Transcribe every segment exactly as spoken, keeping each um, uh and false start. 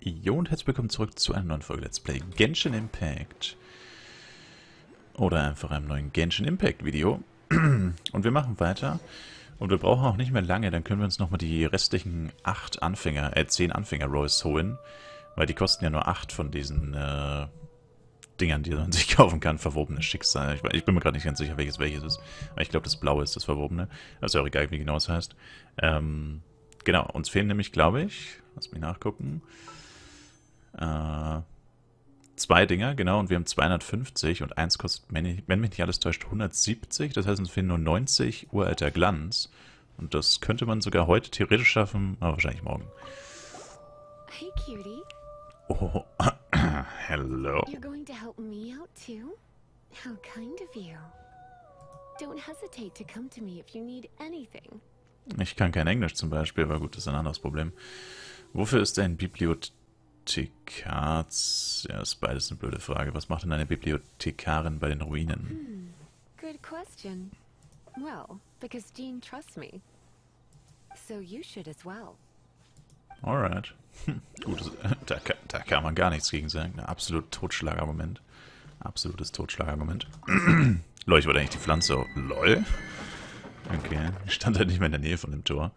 Jo und herzlich willkommen zurück zu einer neuen Folge Let's Play Genshin Impact. Oder einfach einem neuen Genshin Impact Video. Und wir machen weiter. Und wir brauchen auch nicht mehr lange, dann können wir uns nochmal die restlichen acht Anfänger, äh zehn Anfänger-Rolls holen. Weil die kosten ja nur acht von diesen äh, Dingern, die man sich kaufen kann. Verwobenes Schicksal. Ich, ich bin mir gerade nicht ganz sicher, welches welches ist. Aber ich glaube, das blaue ist das Verwobene. Das ist ja auch egal, wie genau es heißt. Ähm, genau, uns fehlen nämlich, glaube ich, lass mich nachgucken. Äh, zwei Dinger, genau, und wir haben zweihundertfünfzig und eins kostet, wenn mich nicht alles täuscht, hundertsiebzig. Das heißt, uns fehlen nur neunzig uralter Glanz. Und das könnte man sogar heute theoretisch schaffen, aber wahrscheinlich morgen. Hey, cutie. Oh, hello. You're going to help me out too? How kind of you. Don't hesitate to come to me if you need anything. Ich kann kein Englisch zum Beispiel, aber gut, das ist ein anderes Problem. Wofür ist ein Bibliothekar? Ja, ist beides eine blöde Frage. Was macht denn eine Bibliothekarin bei den Ruinen? Hmm. Good question. Well, because Jean trusts me. So you should as well. Alright. Hm, gut, da, da kann man gar nichts gegen sagen. Ein absolut Totschlagargument. Absolutes Totschlagargument. Lol, ich wollte eigentlich die Pflanze. Lol. Okay, ich stand halt nicht mehr in der Nähe von dem Tor.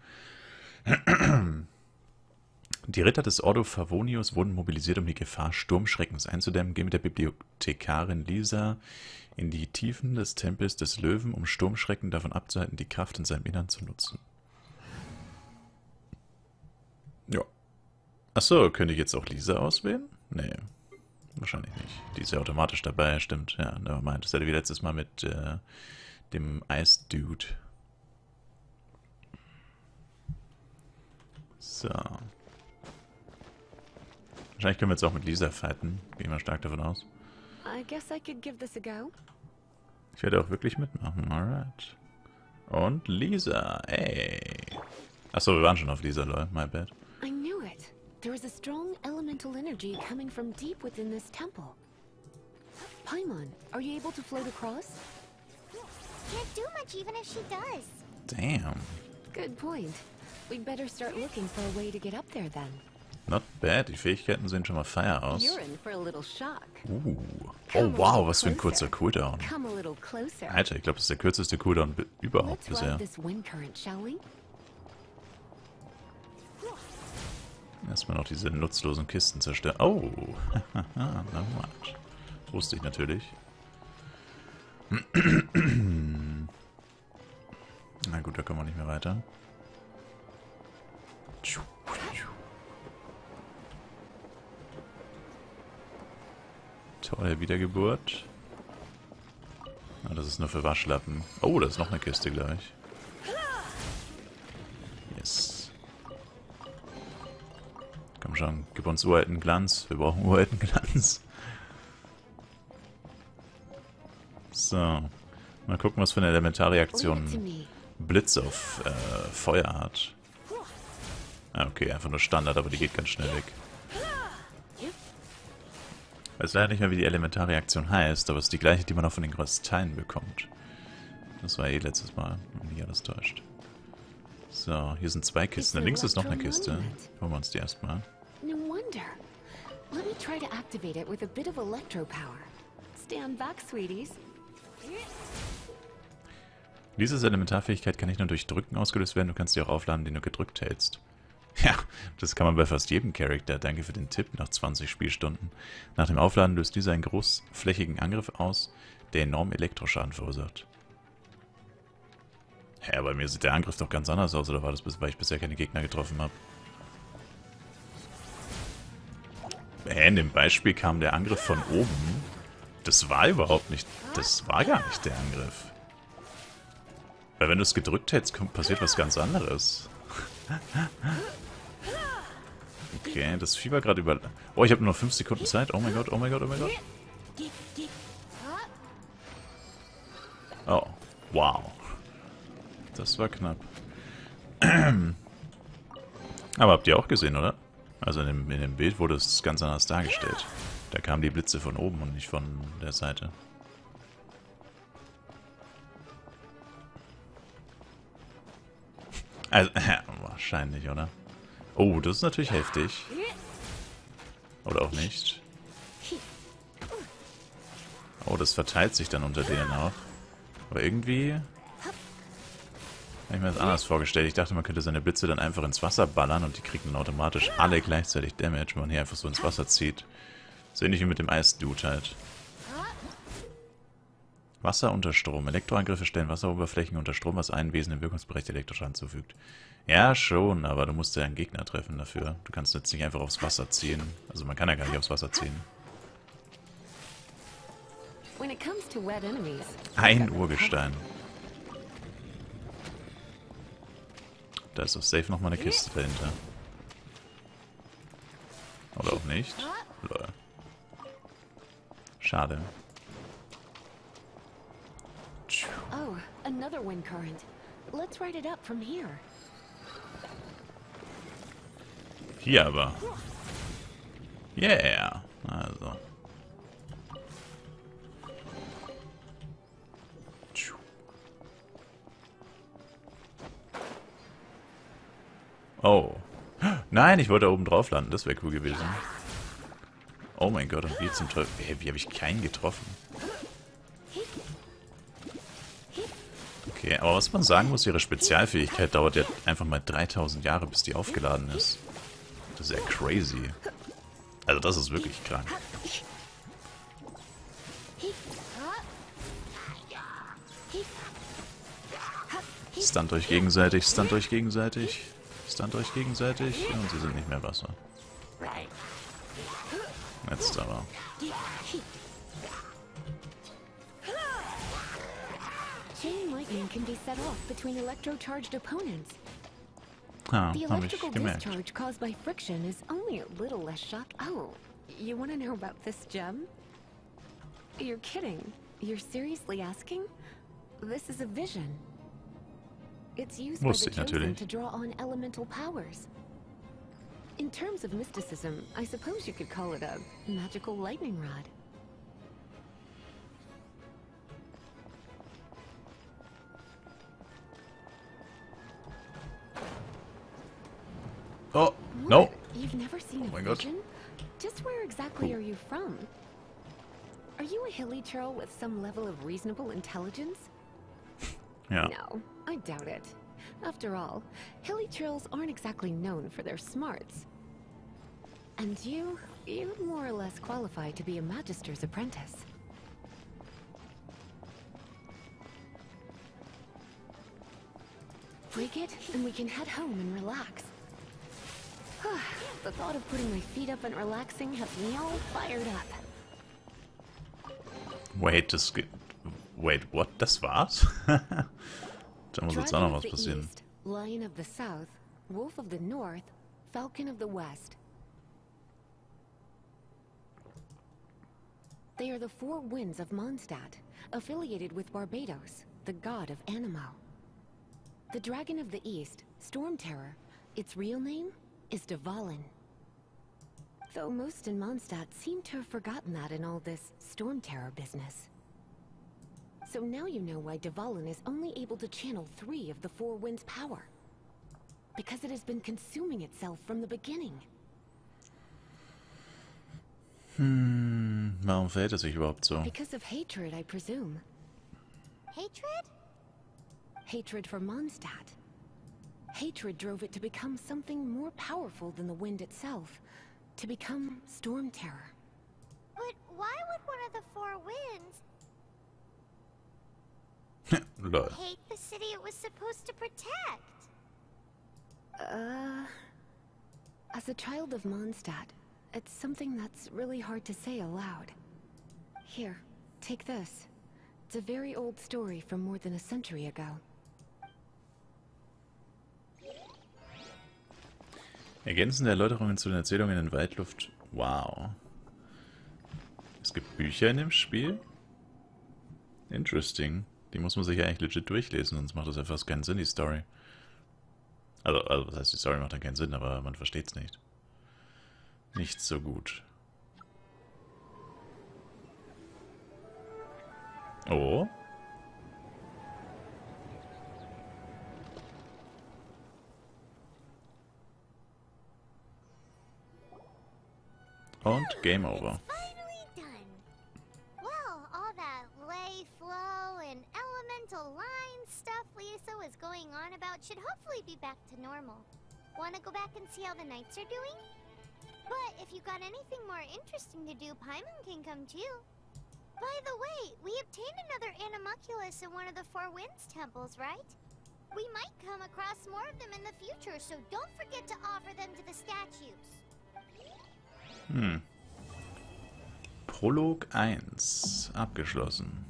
Die Ritter des Ordo Favonius wurden mobilisiert, um die Gefahr Sturmschreckens einzudämmen. Geh mit der Bibliothekarin Lisa in die Tiefen des Tempels des Löwen, um Sturmschrecken davon abzuhalten, die Kraft in seinem Innern zu nutzen. Ja. Achso, könnte ich jetzt auch Lisa auswählen? Nee, wahrscheinlich nicht. Die ist ja automatisch dabei, stimmt. Ja, nevermind. Das hatte wie letztes Mal mit äh, dem Ice-Dude. So. Wahrscheinlich können wir jetzt auch mit Lisa fighten. Gehe ich mal stark davon aus. I guess I could give this a go. Ich werde auch wirklich mitmachen. Alright. Und Lisa. Ey. Achso, wir waren schon auf Lisa, lol. My bad. I knew it. There is a strong elemental energy coming from deep within this temple. Paimon, are you able to float across? Can't do much even if she does. Damn. Good point. We'd better start looking for a way to get up there then. Not bad. Die Fähigkeiten sehen schon mal fire aus. You're in for a little shock. Uh. Oh wow, was für ein kurzer Cooldown. Come a little closer. Alter, ich glaube, das ist der kürzeste Cooldown überhaupt Let's bisher. ride this wind current, shall we? Erstmal noch diese nutzlosen Kisten zerstören. Oh. Na what. Wusste ich natürlich. Na gut, da kommen wir nicht mehr weiter. Tolle Wiedergeburt. Ah, das ist nur für Waschlappen. Oh, da ist noch eine Kiste gleich. Yes. Komm schon, gib uns uralten Glanz. Wir brauchen uralten Glanz. So. Mal gucken, was für eine Elementarreaktion Blitz auf äh, Feuer hat. Ah, okay, einfach nur Standard, aber die geht ganz schnell weg. Ich weiß leider nicht mehr, wie die Elementarreaktion heißt, aber es ist die gleiche, die man auch von den Kristallen bekommt. Das war eh letztes Mal, wenn mich alles täuscht. So, hier sind zwei Kisten. Da links ist noch eine Kiste. Holen wir uns die erstmal. No wonder. Let me try to activate it with a bit of electro power. Stand back, sweeties. Diese Elementarfähigkeit kann nicht nur durch Drücken ausgelöst werden, du kannst sie auch aufladen, indem du gedrückt hältst. Ja, das kann man bei fast jedem Charakter. Danke für den Tipp nach zwanzig Spielstunden. Nach dem Aufladen löst dieser einen großflächigen Angriff aus, der enorm Elektroschaden verursacht. Hä, bei mir sieht der Angriff doch ganz anders aus, oder war das, weil ich bisher keine Gegner getroffen habe? Hä, in dem Beispiel kam der Angriff von oben. Das war überhaupt nicht... Das war gar nicht der Angriff. Weil wenn du es gedrückt hättest, passiert was ganz anderes. Okay, das Vieh war gerade über... Oh, ich habe nur noch fünf Sekunden Zeit. Oh mein Gott, oh mein Gott, oh mein Gott. Oh, wow. Das war knapp. Aber habt ihr auch gesehen, oder? Also in dem, in dem Bild wurde es ganz anders dargestellt. Da kamen die Blitze von oben und nicht von der Seite. Also, äh, wahrscheinlich, oder? Oh, das ist natürlich heftig. Oder auch nicht. Oh, das verteilt sich dann unter denen auch. Aber irgendwie... habe ich mir das anders vorgestellt. Ich dachte, man könnte seine Blitze dann einfach ins Wasser ballern und die kriegen dann automatisch alle gleichzeitig Damage, wenn man hier einfach so ins Wasser zieht. So ähnlich wie mit dem Eis-Dude halt. Wasser unter Strom. Elektroangriffe stellen Wasseroberflächen unter Strom, was einen wesentlichen Wirkungsbereich der Elektroschaden zufügt. Ja, schon, aber du musst ja einen Gegner treffen dafür. Du kannst jetzt nicht einfach aufs Wasser ziehen. Also man kann ja gar nicht aufs Wasser ziehen. Ein Urgestein. Da ist doch safe nochmal eine Kiste dahinter. Oder auch nicht. Lol. Schade. Oh, another wind current. Let's ride it up from here. Hier aber. Yeah. Also. Oh. Nein, ich wollte da oben drauf landen. Das wäre cool gewesen. Oh mein Gott, und wie zum Teufel. Hey, wie habe ich keinen getroffen? Okay, aber was man sagen muss, ihre Spezialfähigkeit dauert ja einfach mal dreitausend Jahre, bis die aufgeladen ist. Das ist ja crazy. Also das ist wirklich krank. Stunt euch gegenseitig, stunt euch gegenseitig, stunt euch gegenseitig und sie sind nicht mehr Wasser. Jetzt aber. Chain lightning can be set off between electro-charged opponents. Ah, The hab ich electrical gemerkt. discharge caused by friction is only a little less shock. Oh, you want to know about this gem? You're kidding. You're seriously asking? This is a vision. It's used by Wusste the ich chosen natürlich. to draw on elemental powers. In terms of mysticism, I suppose you could call it a magical lightning rod. Oh, no. What? You've never seen a Oh mein Gott. vision? Just where exactly are you from? Are you a hilly churl with some level of reasonable intelligence? Ja. No, I doubt it. After all, hilly churls aren't exactly known for their smarts. And you, you more or less qualify to be a Magister's apprentice. Break it, and we can head home and relax. The thought of putting my feet up and relaxing has me all fired up. Wait, das geht... Wait, what? Das war's? Da muss jetzt auch noch Dragon was of the passieren. East, Lion of the South, Wolf of the North, Falcon of the West. They are the four winds of Mondstadt, affiliated with Barbados, the god of Anemo. The Dragon of the East, Storm Terror, its real name is Dvalin. Though most in Mondstadt seem to have forgotten that in all this Storm Terror business. So now you know why Dvalin is only able to channel three of the four winds' power. Because it has been consuming itself from the beginning. Hm, warum verhält es sich überhaupt so? Because of hatred, I presume. Hatred? Hatred for Mondstadt. Hatred drove it to become something more powerful than the wind itself. To become Storm Terror. But why would one of the four winds Lol. hate the city it was supposed to protect? Uh... As a child of Mondstadt, it's something that's really hard to say aloud. Here, take this. It's a very old story from more than a century ago. Ergänzende Erläuterungen zu den Erzählungen in Waldluft. Wow. Es gibt Bücher in dem Spiel? Interesting. Die muss man sich ja eigentlich legit durchlesen, sonst macht das ja fast keinen Sinn, die Story. Also, also was heißt, die Story macht dann keinen Sinn, aber man versteht es nicht. Nicht so gut. Oh. Und Game Over. Finally done. Well, all that lay flow and elemental line stuff Lisa was going on about should hopefully be back to normal. Wanna go back and see how the knights are doing? But if you got anything more interesting to do, Paimon can come too. By the way, we obtained another Animalculus in one of the Four Winds temples, right? We might come across more of them in the future, so don't forget to offer them to the statues. Hm. Prolog eins. Abgeschlossen.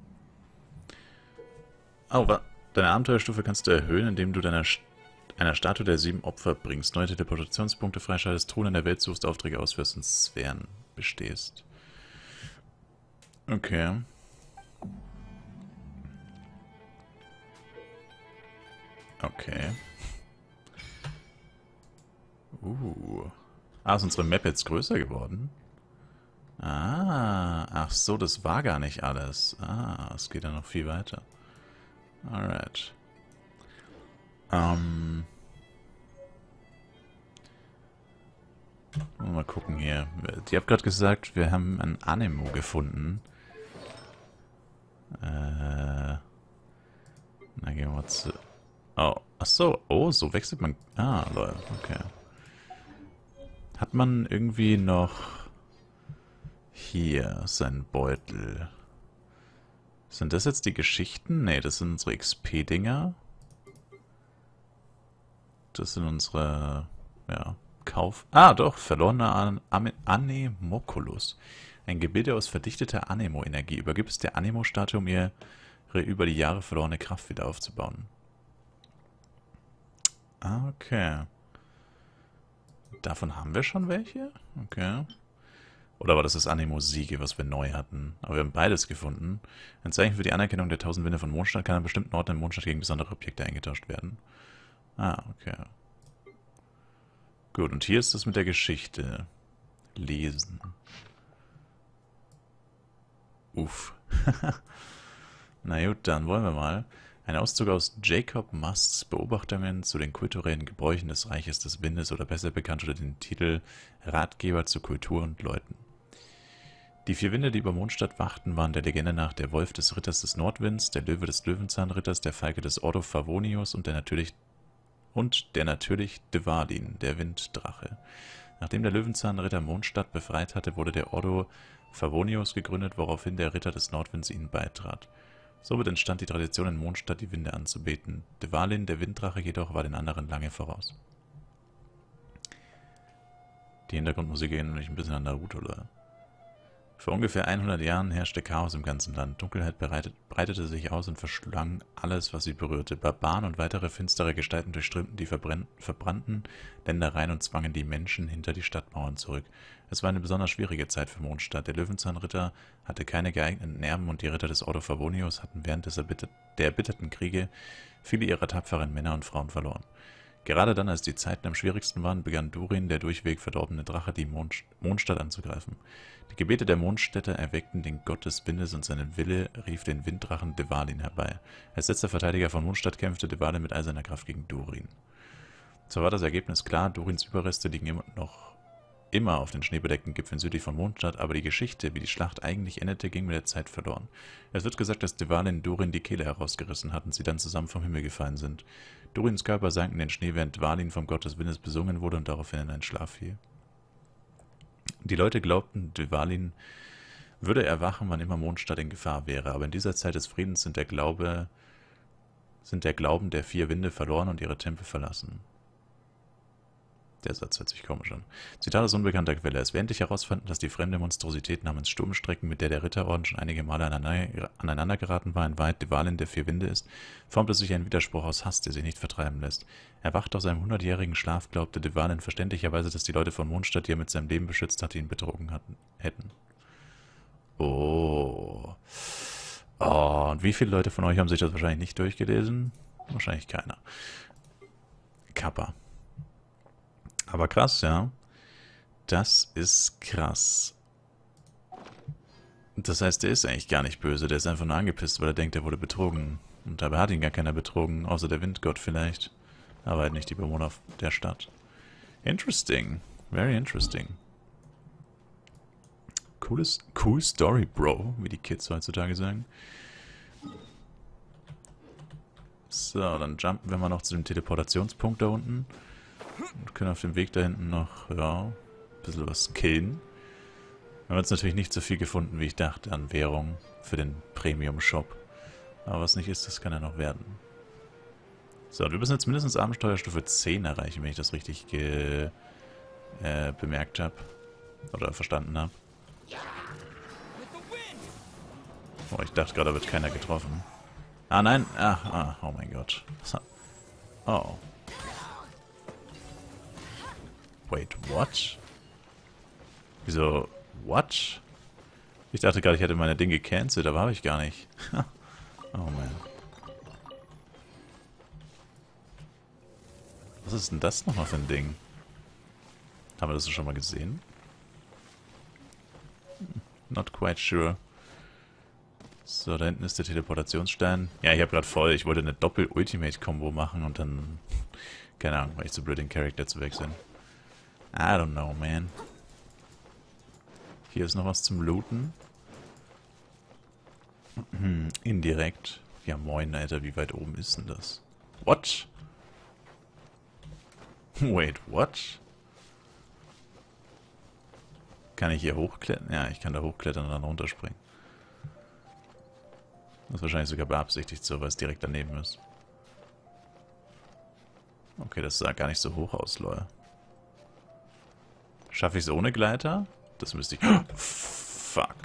Oh, wa- deine Abenteuerstufe kannst du erhöhen, indem du deiner St einer Statue der sieben Opfer bringst, neue Teleportationspunkte freischaltest, Truhen in der Welt suchst, Aufträge ausführst und Sphären bestehst. Okay. Okay. Uh. Ah, ist unsere Map jetzt größer geworden? Ah, ach so, das war gar nicht alles. Ah, es geht ja noch viel weiter. Alright. Ähm. Mal gucken hier. Ich habe gerade gesagt, wir haben ein Anemo gefunden. Äh. Na, gehen wir mal zu... Oh, ach so. Oh, so wechselt man... Ah, lol, okay. Hat man irgendwie noch... Hier, sein Beutel. Sind das jetzt die Geschichten? Ne, das sind unsere X P-Dinger. Das sind unsere... Ja... Kauf... Ah, doch, verlorener An An Anemoculus. Ein Gebilde aus verdichteter Anemo-Energie. Übergibt es der Anemo-Statue, um ihre über die Jahre verlorene Kraft wieder aufzubauen. Ah, okay. Davon haben wir schon welche? Okay. Oder war das das Anemo-Siege, was wir neu hatten? Aber wir haben beides gefunden. Ein Zeichen für die Anerkennung der tausend Winde von Mondstadt kann an bestimmten Orten im Mondstadt gegen besondere Objekte eingetauscht werden. Ah, okay. Gut, und hier ist das mit der Geschichte. Lesen. Uff. Na gut, dann wollen wir mal. Ein Auszug aus Jacob Musts Beobachtungen zu den kulturellen Gebräuchen des Reiches des Windes oder besser bekannt unter dem Titel Ratgeber zur Kultur und Läuten. Die vier Winde, die über Mondstadt wachten, waren der Legende nach der Wolf des Ritters des Nordwinds, der Löwe des Löwenzahnritters, der Falke des Ordo Favonius und der natürlich und der natürlich Dvalin, der Winddrache. Nachdem der Löwenzahnritter Mondstadt befreit hatte, wurde der Ordo Favonius gegründet, woraufhin der Ritter des Nordwinds ihnen beitrat. Somit entstand die Tradition in Mondstadt, die Winde anzubeten. Dvalin, der Winddrache jedoch, war den anderen lange voraus. Die Hintergrundmusik erinnert nämlich ein bisschen an Naruto, oder? Vor ungefähr hundert Jahren herrschte Chaos im ganzen Land. Dunkelheit bereitet, breitete sich aus und verschlang alles, was sie berührte. Barbaren und weitere finstere Gestalten durchströmten die verbrannten Ländereien und zwangen die Menschen hinter die Stadtmauern zurück. Es war eine besonders schwierige Zeit für Mondstadt. Der Löwenzahnritter hatte keine geeigneten Erben und die Ritter des Ordo Favonius hatten während des erbitter der erbitterten Kriege viele ihrer tapferen Männer und Frauen verloren. Gerade dann, als die Zeiten am schwierigsten waren, begann Durin, der durchweg verdorbene Drache, die Mond Mondstadt anzugreifen. Die Gebete der Mondstädter erweckten den Gott des Windes und seine Wille rief den Winddrachen Dvalin herbei. Als letzter Verteidiger von Mondstadt kämpfte Dvalin mit all seiner Kraft gegen Durin. Zwar war das Ergebnis klar, Durins Überreste liegen immer noch immer auf den schneebedeckten Gipfeln südlich von Mondstadt, aber die Geschichte, wie die Schlacht eigentlich endete, ging mit der Zeit verloren. Es wird gesagt, dass Dvalin Durin die Kehle herausgerissen hat und sie dann zusammen vom Himmel gefallen sind. Durins Körper sank in den Schnee, während Dvalin vom Gott des Windes besungen wurde und daraufhin in einen Schlaf fiel. Die Leute glaubten, Dvalin würde erwachen, wann immer Mondstadt in Gefahr wäre, aber in dieser Zeit des Friedens sind der Glaube, sind der Glauben der vier Winde verloren und ihre Tempel verlassen. Der Satz hört sich komisch an. Zitat aus unbekannter Quelle. Als wir endlich herausfanden, dass die fremde Monstrosität namens Sturmstrecken, mit der der Ritterorden schon einige Male aneinander geraten war, in Wahrheit Dvalin der vier Winde ist, formte sich ein Widerspruch aus Hass, der sich nicht vertreiben lässt. Erwacht aus einem hundertjährigen Schlaf, glaubte Dvalin verständlicherweise, dass die Leute von Mondstadt, die er mit seinem Leben beschützt hatte, ihn betrogen hatten, hätten. Oh. Oh, und wie viele Leute von euch haben sich das wahrscheinlich nicht durchgelesen? Wahrscheinlich keiner. Kappa. Aber krass, ja. Das ist krass. Das heißt, der ist eigentlich gar nicht böse. Der ist einfach nur angepisst, weil er denkt, er wurde betrogen. Und dabei hat ihn gar keiner betrogen, außer der Windgott vielleicht. Aber halt nicht die Bewohner der Stadt. Interesting. Very interesting. Cooles, cool Story, Bro, wie die Kids heutzutage sagen. So, dann jumpen wir mal noch zu dem Teleportationspunkt da unten. Und können auf dem Weg da hinten noch, ja, ein bisschen was killen. Wir haben jetzt natürlich nicht so viel gefunden, wie ich dachte, an Währung für den Premium-Shop. Aber was nicht ist, das kann ja noch werden. So, wir müssen jetzt mindestens Abenteuerstufe zehn erreichen, wenn ich das richtig ge, äh, bemerkt habe. Oder verstanden habe. Oh, ich dachte gerade, da wird keiner getroffen. Ah, nein. Ah, ah, oh mein Gott. Oh. Wait, what? Wieso? What? Ich dachte gerade, ich hätte meine Dinge gecancelt, aber habe ich gar nicht. Oh man. Was ist denn das nochmal für ein Ding? Haben wir das schon mal gesehen? Not quite sure. So, da hinten ist der Teleportationsstein. Ja, ich habe gerade voll. Ich wollte eine Doppel-Ultimate-Kombo machen und dann... Keine Ahnung, weil ich zu blöd den Charakter zu wechseln. I don't know, man. Hier ist noch was zum Looten. Hm, indirekt. Ja, moin, Alter, wie weit oben ist denn das? What? Wait, what? Kann ich hier hochklettern? Ja, ich kann da hochklettern und dann runterspringen. Das ist wahrscheinlich sogar beabsichtigt so, weil es direkt daneben ist. Okay, das sah gar nicht so hoch aus, lol. Schaffe ich es ohne Gleiter? Das müsste ich... Fuck.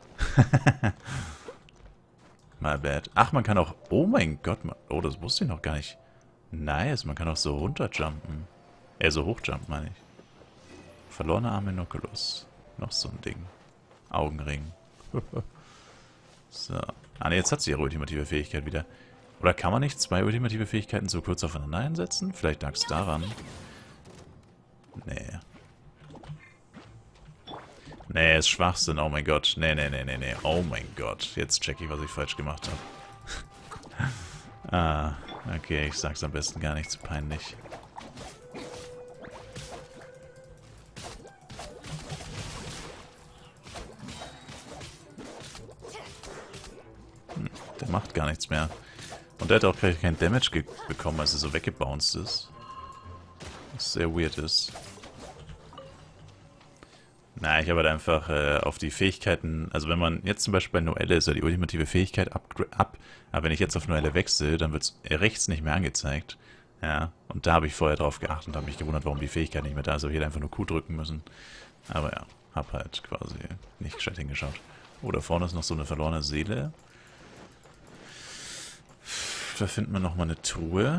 My bad. Ach, man kann auch... Oh mein Gott. Man, oh, das wusste ich noch gar nicht. Nice, man kann auch so runterjumpen. Äh, so hochjumpen, meine ich. Verlorene Arme Noculus. Noch so ein Ding. Augenring. So. Ah ne, jetzt hat sie ihre ultimative Fähigkeit wieder. Oder kann man nicht zwei ultimative Fähigkeiten so kurz aufeinander einsetzen? Vielleicht lag es daran. Nee. Nee, ist Schwachsinn. Oh mein Gott. Nee, nee, nee, nee, nee. Oh mein Gott. Jetzt check ich, was ich falsch gemacht habe. Ah, okay. Ich sag's am besten gar nicht. Zu peinlich. Hm, der macht gar nichts mehr. Und der hat auch gleich kein Damage bekommen, als er so weggebounced ist. Was sehr weird ist. Na, ich habe halt einfach äh, auf die Fähigkeiten, also wenn man jetzt zum Beispiel bei Noelle ist ja die ultimative Fähigkeit ab, ab aber wenn ich jetzt auf Noelle wechsle, dann wird es rechts nicht mehr angezeigt. Ja, und da habe ich vorher drauf geachtet und habe mich gewundert, warum die Fähigkeit nicht mehr da ist. Aber ich hätte einfach nur Q drücken müssen. Aber ja, habe halt quasi nicht gescheit hingeschaut. Oh, da vorne ist noch so eine verlorene Seele. Da finden wir nochmal eine Truhe.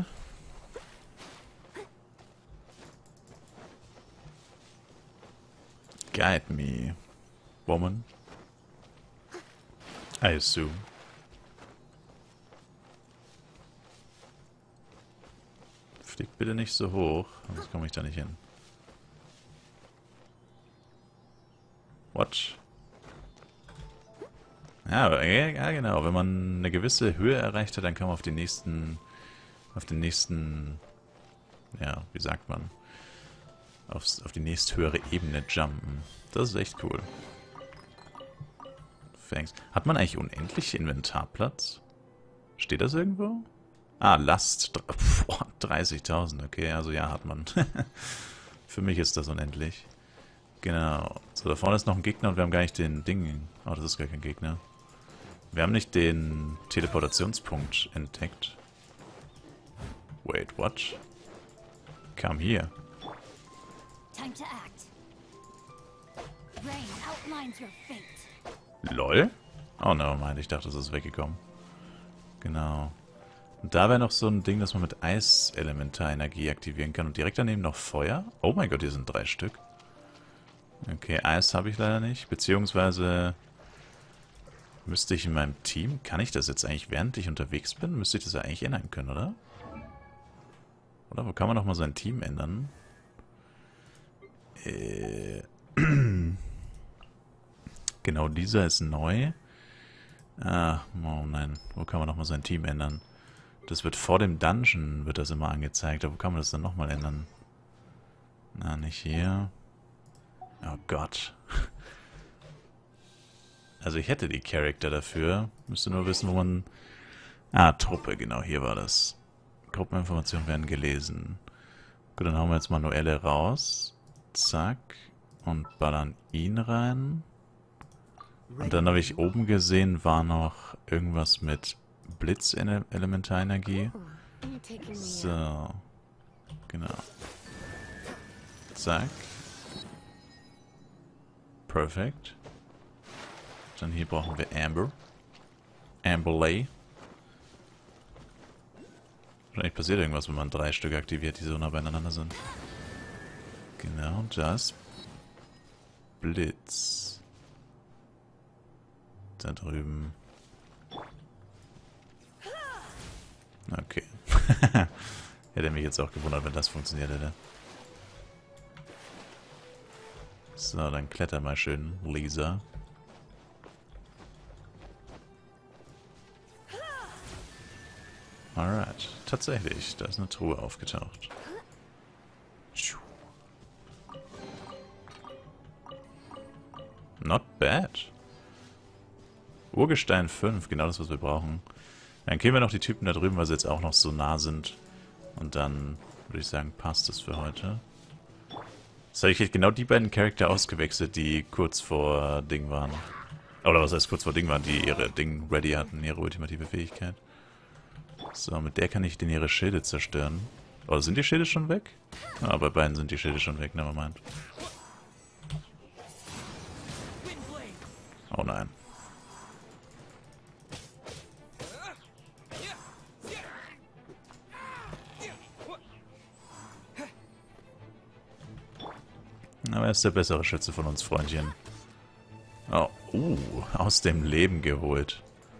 Guide me, woman. I assume. Flieg bitte nicht so hoch, sonst komme ich da nicht hin. What? Ja, ja, genau. Wenn man eine gewisse Höhe erreicht hat, dann kann man auf den nächsten, auf den nächsten, ja, wie sagt man, aufs, auf die nächsthöhere Ebene jumpen. Das ist echt cool. Thanks. Hat man eigentlich unendlich Inventarplatz? Steht das irgendwo? Ah, Last. dreißigtausend, okay, also ja, hat man. Für mich ist das unendlich. Genau. So, da vorne ist noch ein Gegner und wir haben gar nicht den Ding. Oh, das ist gar kein Gegner. Wir haben nicht den Teleportationspunkt entdeckt. Wait, what? Come here. Time to act. Rain outlines your fate. Lol? Oh, nevermind, ich dachte, das ist weggekommen. Genau. Und da wäre noch so ein Ding, dass man mit Eis-Elementarenergie aktivieren kann. Und direkt daneben noch Feuer. Oh mein Gott, hier sind drei Stück. Okay, Eis habe ich leider nicht. Beziehungsweise müsste ich in meinem Team... Kann ich das jetzt eigentlich, während ich unterwegs bin? Müsste ich das ja eigentlich ändern können, oder? Oder wo kann man noch mal sein Team ändern? Äh... Genau, dieser ist neu. Ah, oh nein. Wo kann man noch mal sein Team ändern? Das wird vor dem Dungeon, wird das immer angezeigt. Aber wo kann man das dann noch mal ändern? Na, nicht hier. Oh Gott. Also ich hätte die Charakter dafür. Müsste nur wissen, wo man... Ah, Truppe, genau, hier war das. Gruppeninformationen werden gelesen. Gut, dann hauen wir jetzt Manuelle raus. Zack. Und ballern ihn rein. Und dann habe ich oben gesehen, war noch irgendwas mit Blitz-Elementarenergie. So. Genau. Zack. Perfekt. Dann hier brauchen wir Amber. Amberley. Wahrscheinlich passiert irgendwas, wenn man drei Stück aktiviert, die so nah beieinander sind. Genau, das. Blitz. Da drüben. Okay. Hätte mich jetzt auch gewundert, wenn das funktioniert hätte. So, dann kletter mal schön, Lisa. Alright. Tatsächlich, da ist eine Truhe aufgetaucht. Not bad. Urgestein fünf, genau das, was wir brauchen. Dann killen wir noch die Typen da drüben, weil sie jetzt auch noch so nah sind. Und dann würde ich sagen, passt es für heute. Jetzt habe ich genau die beiden Charakter ausgewechselt, die kurz vor Ding waren. Oder was heißt kurz vor Ding waren, die ihre Ding ready hatten, ihre ultimative Fähigkeit. So, mit der kann ich denn ihre Schilde zerstören. Oder sind die Schilde schon weg? Ah, bei beiden sind die Schilde schon weg, nevermind. Oh nein. Aber er ist der bessere Schütze von uns, Freundchen. Oh, uh, aus dem Leben geholt.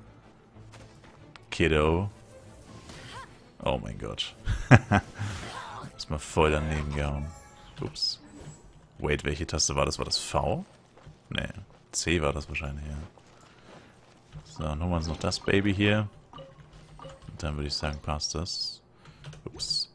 Kiddo. Oh mein Gott. Ist mal voll daneben gehauen. Ups. Wait, welche Taste war das? War das V? Nee, C war das wahrscheinlich, ja. So, dann holen wir uns noch das Baby hier. Und dann würde ich sagen, passt das. Ups.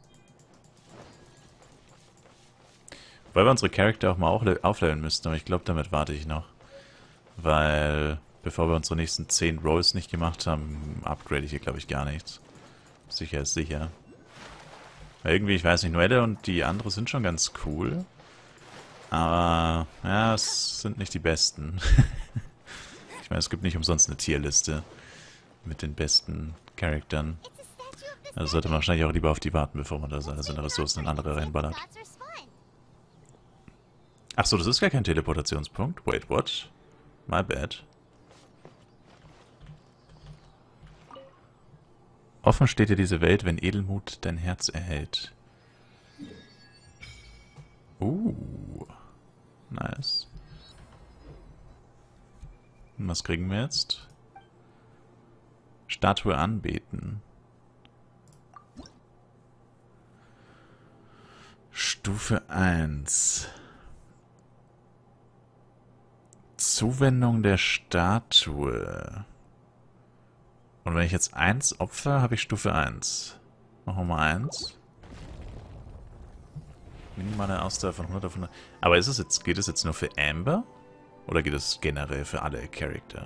Weil wir unsere Charakter auch mal aufleveln müssten, aber ich glaube, damit warte ich noch. Weil, bevor wir unsere nächsten zehn Rolls nicht gemacht haben, upgrade ich hier, glaube ich, gar nichts. Sicher ist sicher. Weil irgendwie, ich weiß nicht, Noelle und die andere sind schon ganz cool. Aber, ja, es sind nicht die besten. Ich meine, es gibt nicht umsonst eine Tierliste mit den besten Charaktern. Also sollte man wahrscheinlich auch lieber auf die warten, bevor man da seine Ressourcen in andere reinballert. Achso, das ist gar kein Teleportationspunkt. Wait, what? My bad. Offen steht dir diese Welt, wenn Edelmut dein Herz erhält. Uh. Nice. Und was kriegen wir jetzt? Statue anbeten. Stufe eins. Zuwendung der Statue. Und wenn ich jetzt eins opfer, habe ich Stufe eins. Machen wir mal eins. Minimale Ausdauer von hundert auf hundert. Aber ist es jetzt, geht es jetzt nur für Amber? Oder geht es generell für alle Charakter?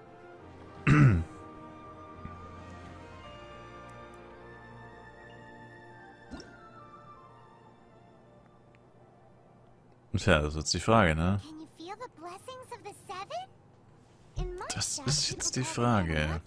Tja, das ist jetzt die Frage, ne? Das ist jetzt die Frage.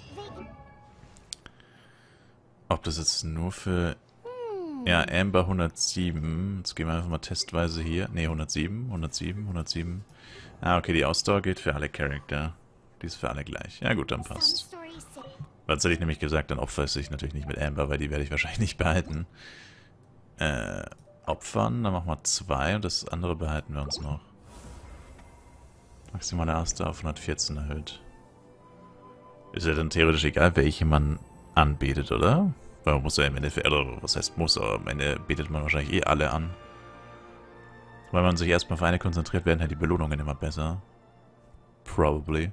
Ob das jetzt nur für... Ja, Amber hundertsieben. Jetzt gehen wir einfach mal testweise hier. Ne, hundertsieben, hundertsieben, hundertsieben. Ah, okay, die Ausdauer gilt für alle Charakter. Die ist für alle gleich. Ja gut, dann passt. Was hätte ich nämlich gesagt, dann opfer ich natürlich nicht mit Amber, weil die werde ich wahrscheinlich nicht behalten. Äh, opfern, dann machen wir zwei und das andere behalten wir uns noch. Maximale Ausdauer auf hundertvierzehn erhöht. Ist ja dann theoretisch egal, welche man anbetet, oder? Weil man muss ja im Endeffekt, oder was heißt muss, aber am Ende betet man wahrscheinlich eh alle an. Weil man sich erstmal auf eine konzentriert, werden halt die Belohnungen immer besser. Probably.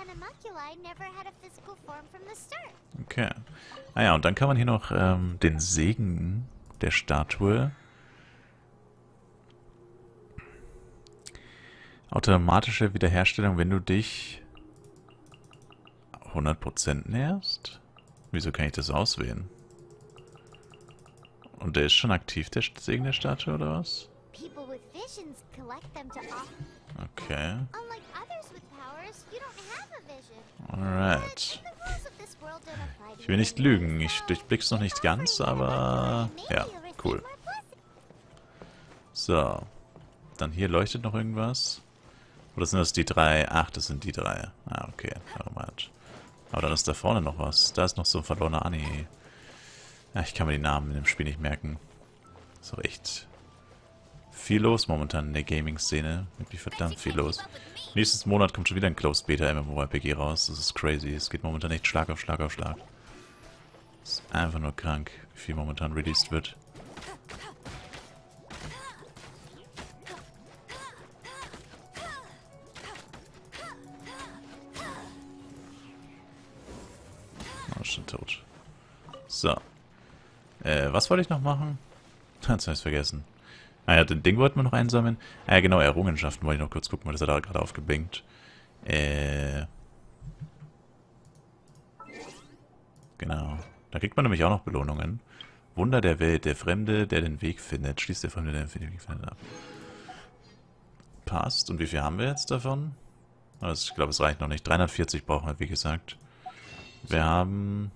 Okay. Ah ja, und dann kann man hier noch ähm, den Segen der Statue. Automatische Wiederherstellung, wenn du dich hundert Prozent erst? Wieso kann ich das auswählen? Und der ist schon aktiv, der Segen der Statue, oder was? People with visions collect them to off. Okay. Unlike others with powers, you don't have a vision. Alright. The rules of this world don't apply to Ich will nicht you. lügen, ich durchblick's noch nicht ganz, aber ja, cool. So. Dann hier leuchtet noch irgendwas. Oder sind das die drei? Ach, das sind die drei. Ah, okay. Aber dann ist da vorne noch was. Da ist noch so ein verlorener Annie. Ja, ich kann mir die Namen in dem Spiel nicht merken. Ist doch echt viel los momentan in der Gaming-Szene. Wirklich verdammt viel los. Nächstes Monat kommt schon wieder ein Closed Beta MMORPG raus. Das ist crazy. Es geht momentan echt Schlag auf Schlag auf Schlag. Das ist einfach nur krank, wie viel momentan released wird. Oh, schon tot. So. Äh, was wollte ich noch machen? Jetzt habe ich es vergessen. Ah ja, den Ding wollten wir noch einsammeln. Ah ja, genau, Errungenschaften wollte ich noch kurz gucken, weil das hat da gerade aufgeblinkt. Äh. Genau. Da kriegt man nämlich auch noch Belohnungen. Wunder der Welt, der Fremde, der den Weg findet. Schließt der Fremde, der den Weg findet ab. Passt. Und wie viel haben wir jetzt davon? Also ich glaube, es reicht noch nicht. dreihundertvierzig brauchen wir, wie gesagt. Wir haben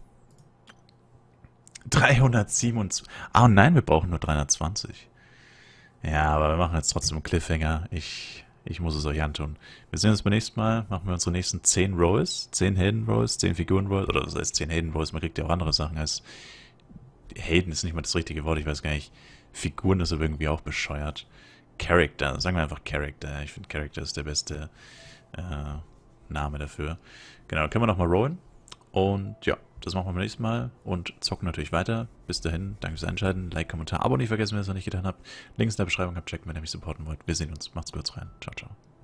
dreihundertsiebenundzwanzig. Ah, nein, wir brauchen nur dreihundertzwanzig. Ja, aber wir machen jetzt trotzdem einen Cliffhanger. Ich, ich muss es euch antun. Wir sehen uns beim nächsten Mal. Machen wir unsere nächsten zehn Rolls. zehn Helden-Rolls, zehn Figuren-Rolls. Oder das heißt zehn Helden-Rolls. Man kriegt ja auch andere Sachen als... Helden ist nicht mal das richtige Wort. Ich weiß gar nicht. Figuren ist aber irgendwie auch bescheuert. Character. Sagen wir einfach Character. Ich finde Character ist der beste äh, Name dafür. Genau, können wir nochmal rollen. Und ja, das machen wir beim nächsten Mal und zocken natürlich weiter. Bis dahin, danke fürs Einschalten, Like, Kommentar, Abo nicht vergessen, wenn ihr es noch nicht getan habt. Links in der Beschreibung habt, checkt, wenn ihr mich supporten wollt. Wir sehen uns, macht's kurz rein. Ciao, ciao.